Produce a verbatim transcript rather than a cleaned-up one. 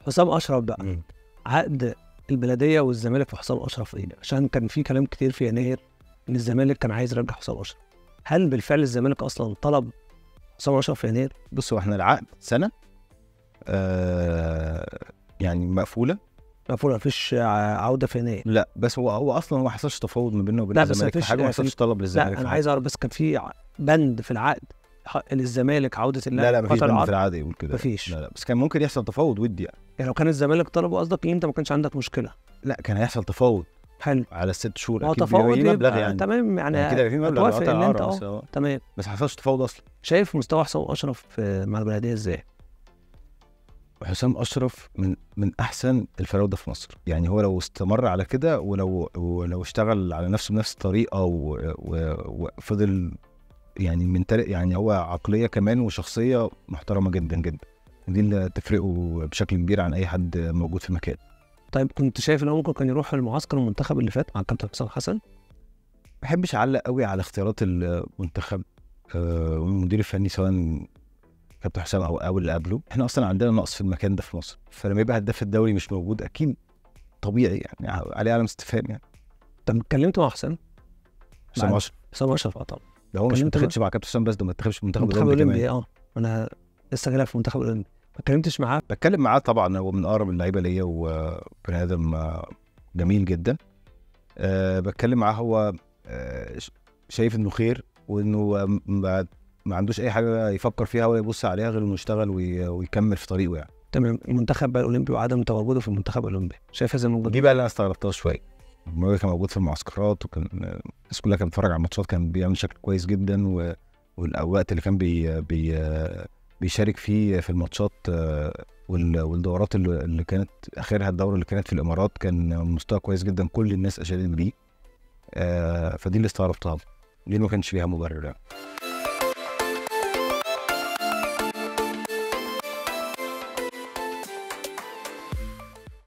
حسام اشرف بقى مم. عقد البلديه والزمالك في حسام اشرف ايه؟ عشان كان في كلام كتير في يناير ان الزمالك كان عايز يرجع حسام اشرف. هل بالفعل الزمالك اصلا طلب حسام اشرف في يناير؟ بص، هو احنا العقد سنه آه يعني مقفوله. مفروض مفيش عوده في يناير. لا بس هو هو اصلا ما حصلش تفاوض ما بيننا وبين لا، بس الزمالك في مفيش- حاجه، ما حصلش طلب للزمالك لا في انا حاجة. عايز اعرف بس كان في ع- بند في العقد حق للزمالك عوده اللاعب لا لا مفيش قطر بند العرض؟ في العقد يقول كده. مفيش. لا لا بس كان ممكن يحصل تفاوض ودي يعني. يعني لو كان الزمالك طلبه قصدك انت ما كانش عندك مشكله. لا كان هيحصل تفاوض حلو. على الست شهور ما هو اكيد تفاوض بيبقى مبلغ يبقى يعني. تمام يعني, يعني كده في مبلغ هتوافق قطع ان انت العرض اه بس. تمام. بس ما حصلش تفاوض اصلا. شايف مستوى حسام اشرف في- مع البلديه ازاي؟ حسام اشرف من من احسن الفراوده في مصر. يعني هو لو استمر على كده ولو ولو اشتغل على نفسه بنفس الطريقه و- و- وفضل يعني من تل... يعني هو عقليه كمان وشخصيه محترمه جدا جدا. دي اللي تفرقه بشكل كبير عن اي حد موجود في مكان. طيب كنت شايف ان هو ممكن كان يروح المعسكر المنتخب اللي فات مع الكابتن حسام حسن؟ ما بحبش اعلق قوي على اختيارات المنتخب آه، والمدير الفني سواء كابتن حسام او او اللي قبله. احنا اصلا عندنا نقص في المكان ده في مصر، فلما يبقى هداف الدوري مش موجود اكيد طبيعي يعني عليه علامه استفهام يعني. طب اتكلمت مع حسام؟ حسام بعد- اشرف حسام اشرف اه طبعا. ده هو مش اتكلمت متاخدش مع كابتن حسام بس، ده ما اتاخدش في المنتخب المنتخب الاولمبي الاولمبي كمان. اه. انا لسه جاي لك في المنتخب الاولمبي. ما اتكلمتش معاه؟ بتكلم معاه طبعا، هو من اقرب اللعيبه ليا وبني ادم آه، جميل جدا. أه بتكلم معاه، هو أه ش- شايف انه خير، وانه آه، ما ما عندوش اي حاجه يفكر فيها ولا يبص عليها غير انه يشتغل وي- ويكمل في طريقه يعني. تمام. المنتخب بقى الاولمبي وعدم تواجده في المنتخب الاولمبي، شايف هذا الموجود؟ دي بقى اللي انا استغربتها شويه. هو كان موجود في المعسكرات وكان الناس كلها كانت بتتفرج على الماتشات، كان بيعمل شكل كويس جدا و... والوقت اللي كان بي... بي... بيشارك فيه في الماتشات آه، وال... والدورات اللي... اللي كانت اخرها الدوره اللي كانت في الامارات كان مستوى كويس جدا، كل الناس اشادت بيه. آه، فدي اللي استغربتها، دي ما كانش فيها مبرر يعني.